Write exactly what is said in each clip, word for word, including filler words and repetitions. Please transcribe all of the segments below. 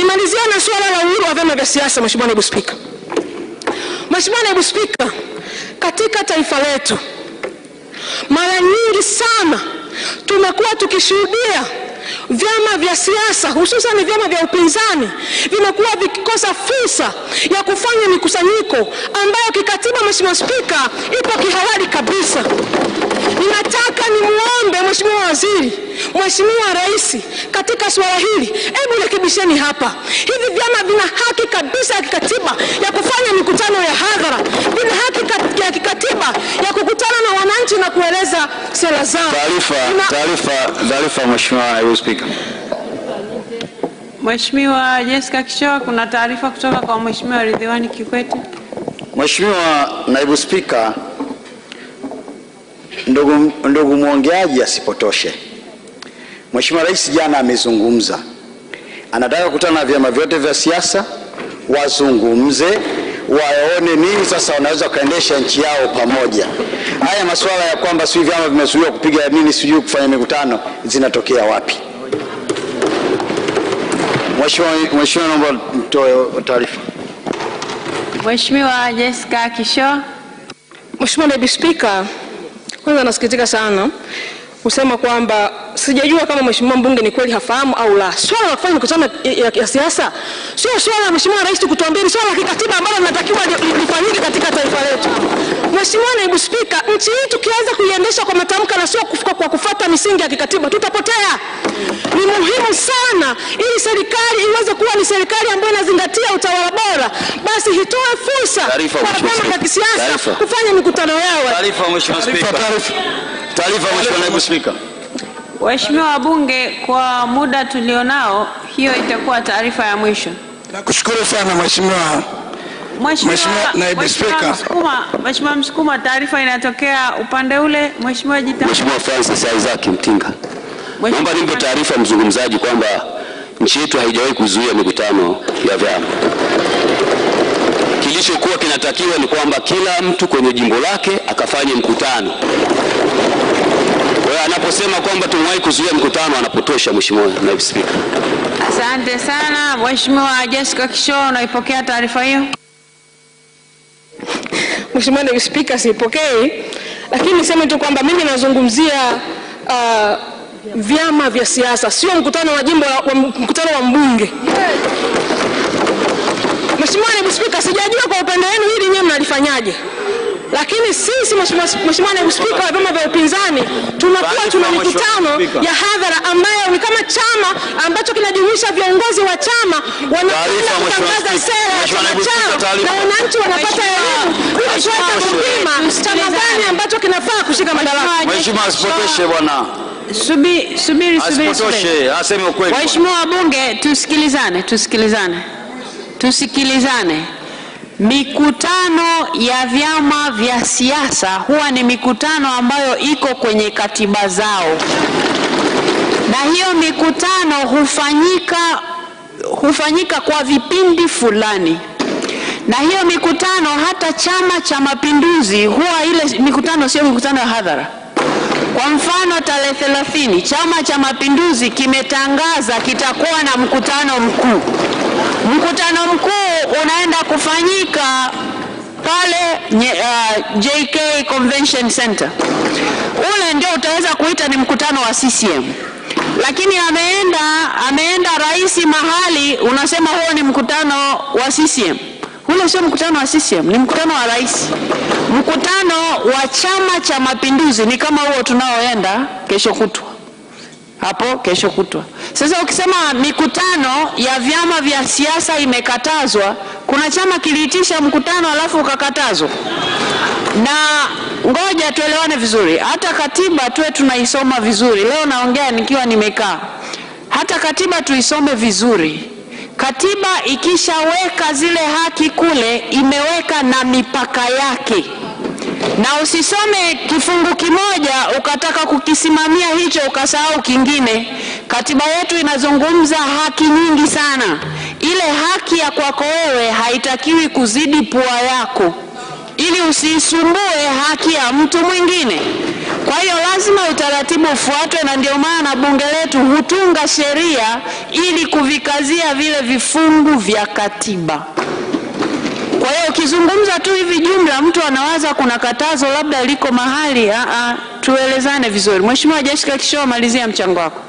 Nimalizia na swala la uhuru wa vyama vya siasa. Mheshimiwa Naibu Spika, Mheshimiwa Naibu Spika, katika taifa letu mara nyingi sana tumekuwa tukishuhudia vyama vya siasa, hususan vyama vya upinzani, vimekuwa vikikosa fursa ya kufanya mikusanyiko ambayo kikatiba, Mheshimiwa Spika, ipo kihalali kabisa. Ninataka nimuombe Mheshimiwa Waziri, Mheshimiwa Rais, katika swala hili, hebu rekebisheni hapa. Hivi vyama vina haki kabisa ya kikatiba ya kufanya mikutano ya hadhara, vina haki ya kikatiba ya kukutana na wananchi na kueleza sera zao. Taarifa, taarifa, taarifa Mheshimiwa Naibu Spika. Mheshimiwa Jessica Kishoa, kuna taarifa kutoka kwa Mheshimiwa Ridhiwani Kikwete. Mheshimiwa Naibu Spika, ndugu ndugu muongeaji asipotoshe. Mheshimiwa Rais jana amezungumza, anataka kukutana na vyama vyote vya siasa, wazungumze, waone nini sasa wanaweza kaendesha nchi yao pamoja. Haya masuala ya kwamba sio vyama vimezuiwa kupiga nini, sio kufanya mikutano, zinatokea wapi? Mheshimiwa Mheshimiwa naomba mtoe taarifa. Mheshimiwa Jessica Kishoa. Mheshimiwa Naibu Spika, kwanza nasikitika sana kusema kwamba sijajua kama Mheshimiwa mbunge ni kweli hafahamu au la. Swala la kufanya mikutano ya, ya siasa sio swala la Mheshimiwa Rais kutuambia, ni swala la kikatiba ambalo linatakiwa lifanyike katika taifa letu. Mheshimiwa Naibu Spika, nchi hii tukianza kuiendesha kwa matamka na sio kufika kwa kufuata misingi ya kikatiba, tutapotea. Ni muhimu sana ili serikali iweze kuwa ni serikali ambayo inazingatia utawala bora, basi hitoe fursa kwa vyama vya kisiasa kufanya mikutano yao. Taarifa Mheshimiwa Spika. Taarifa Mheshimiwa Naibu Spika. Waheshimiwa wabunge, kwa muda tulionao, hiyo itakuwa taarifa ya mwisho. Nakushukuru sana Mheshimiwa Mheshimiwa Naibu Spika. Mheshimiwa Msukuma, taarifa inatokea upande ule. Mheshimiwa Jita. Mheshimiwa Francis Isaac Mtinga. Naomba nimpe taarifa mzungumzaji kwamba nchi yetu haijawahi kuzuia mikutano ya vyama. Kilichokuwa kinatakiwa ni kwamba kila mtu kwenye jimbo lake akafanye mkutano. Kwa hiyo anaposema kwamba tumewahi kuzuia mkutano anapotosha Mheshimiwa Naibu Spika. Asante sana. Mheshimiwa Jessica Kishoa, unaipokea taarifa hiyo? Mheshimiwa Naibu Spika, sipokei, lakini niseme tu kwamba mimi nazungumzia uh, vyama vya siasa, sio mkutano wa jimbo wa mkutano wa mbunge. Mheshimiwa Naibu Spika, sijajua kwa upande wenu hili nyewe mnalifanyaje. Lakini sisi Mheshimiwa Naibu Spika wa vyama vya upinzani tunakuwa tuna mikutano ya hadhara ambayo ni kama chama ambacho kinajumuisha viongozi wa chama wanakwenda kutangaza sera ya chama chao na wananchi wanapata elimu ili kuweza kupima chama gani ambacho kinafaa kushika madaraka. Mheshimiwa asipotoshe bwana. Subiri subiri subiri. Asipotoshe, aseme ukweli. Waheshimiwa wabunge, tusikilizane, tusikilizane. Tusikilizane. Mikutano ya vyama vya siasa huwa ni mikutano ambayo iko kwenye katiba zao, na hiyo mikutano hufanyika hufanyika kwa vipindi fulani. Na hiyo mikutano, hata Chama cha Mapinduzi huwa ile mikutano sio mikutano ya hadhara. Kwa mfano, tarehe thelathini Chama cha Mapinduzi kimetangaza kitakuwa na mkutano mkuu. Mkutano mkuu unaenda kufanyika pale uh, J K Convention Center. Ule ndio utaweza kuita ni mkutano wa C C M. Lakini ameenda ameenda rais mahali, unasema huo ni mkutano wa C C M. Ule sio mkutano wa C C M, ni mkutano wa rais. Mkutano wa Chama cha Mapinduzi ni kama huo tunaoenda kesho kutwa. Hapo kesho kutwa. Sasa ukisema mikutano ya vyama vya siasa imekatazwa, kuna chama kiliitisha mkutano alafu ukakatazwa. Na ngoja tuelewane vizuri. Hata katiba tuwe tunaisoma vizuri. Leo naongea nikiwa nimekaa. Hata katiba tuisome vizuri. Katiba ikishaweka zile haki kule, imeweka na mipaka yake. Na usisome kifungu kimoja ukataka kukisimamia hicho ukasahau kingine. Katiba yetu inazungumza haki nyingi sana. Ile haki ya kwako wewe haitakiwi kuzidi pua yako, ili usisumbue haki ya mtu mwingine. Kwa hiyo lazima utaratibu ufuatwe, na ndio maana bunge letu hutunga sheria ili kuvikazia vile vifungu vya katiba. Kwa hiyo ukizungumza tu hivi jumla, mtu anawaza kuna katazo labda liko mahali. A a, tuelezane vizuri. Mheshimiwa Jessica Kishoa, malizia mchango wako.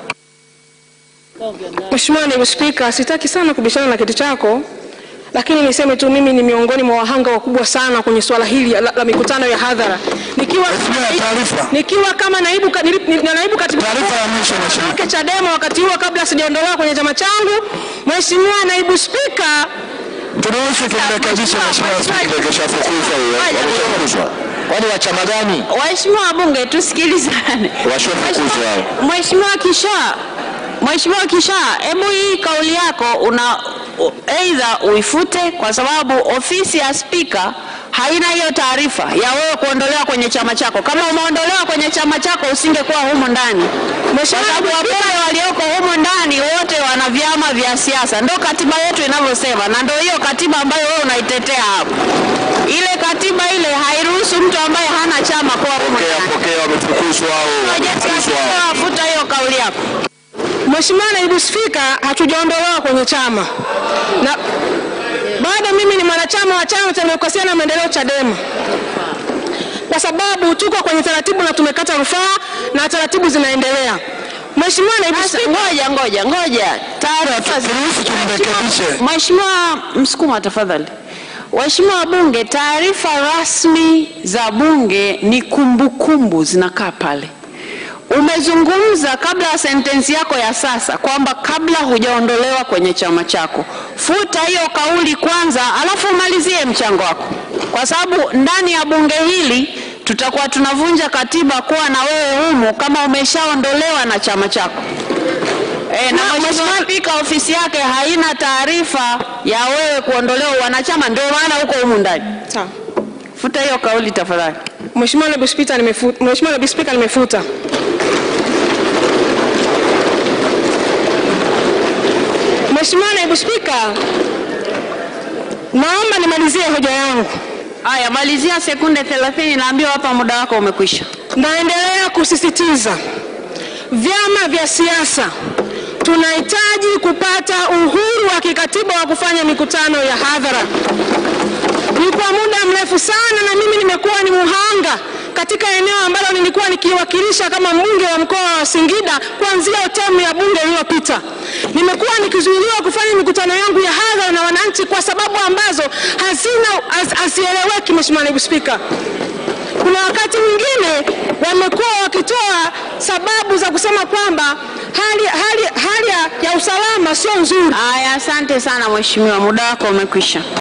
Mheshimiwa Naibu Spika, sitaki sana kubishana na kiti chako, lakini niseme tu mimi ni miongoni mwa wahanga wakubwa sana kwenye swala hili la, la mikutano ya hadhara. Nikiwa nikiwa kama naibu na naibu katibu wa Chadema wakati huo kabla sijaondolewa kwenye chama changu. Mheshimiwa Naibu Spika, turuhusu turekebishe. Mheshimiwa Spika, keshafukuzwa huyo. Wale wa chama gani? Waheshimiwa wabunge, tusikilizane. Washafukuzwa hao. Mheshimiwa Kishoa, Mheshimiwa Kishoa, hebu hii kauli yako una aidha uifute, kwa sababu ofisi ya spika haina hiyo taarifa ya wewe kuondolewa kwenye chama chako. Kama umeondolewa kwenye chama chako usingekuwa humo ndani. Mheshimiwa, wabunge walioko humo ndani wote wana vyama vya siasa. Ndio katiba yetu inavyosema, na ndio hiyo katiba ambayo wewe unaitetea hapo. Ile katiba ile hairuhusu mtu ambaye hana chama kwa humo ndani. Pokea wamefukuzwa hao. Futa hiyo kauli yako. Mheshimiwa Naibu Spika, hatujaondolewa kwenye chama. Na bado mimi ni mwanachama wa Chama cha Demokrasia na Maendeleo Chadema. Kwa sababu tuko kwenye taratibu na tumekata rufaa na taratibu zinaendelea. Mheshimiwa Naibu Spika, ngoja ngoja ngoja. Taarifa zirekebishe. Mheshimiwa Msukuma, tafadhali. Waheshimiwa wabunge, taarifa rasmi za bunge ni kumbukumbu zinakaa pale. Umezungumza kabla ya sentensi yako ya sasa kwamba kabla hujaondolewa kwenye chama chako. Futa hiyo kauli kwanza, alafu umalizie mchango wako. Kwa sababu ndani ya bunge hili tutakuwa tunavunja katiba kuwa na wewe humu kama umeshaondolewa na chama chako. E, na Mheshimiwa Spika ofisi yake haina taarifa ya wewe kuondolewa wanachama, ndio maana huko humu ndani. Sawa. Futa hiyo kauli tafadhali. Mheshimiwa Naibu Spika, nimefuta. Mheshimiwa Naibu Spika, nimefuta. Mheshimiwa Naibu Spika, naomba nimalizie hoja yangu. Haya, malizia sekunde thelathini, naambiwa hapa muda wako umekwisha. Naendelea kusisitiza vyama vya siasa tunahitaji kupata uhuru wa kikatiba wa kufanya mikutano ya hadhara. Ni kwa muda mrefu sana na mimi nimekuwa ni muhanga katika eneo ambalo nilikuwa nikiwakilisha kama mbunge wa mkoa wa Singida kuanzia termu ya bunge iliyopita. Nimekuwa nikizuiliwa kufanya mikutano yangu ya hadhara na wananchi kwa sababu ambazo hazina asieleweki. Mheshimiwa Naibu Spika, kuna wakati mwingine wamekuwa wakitoa sababu za kusema kwamba hali hali hali ya usalama sio nzuri. Haya, asante sana mheshimiwa, muda wako umekwisha.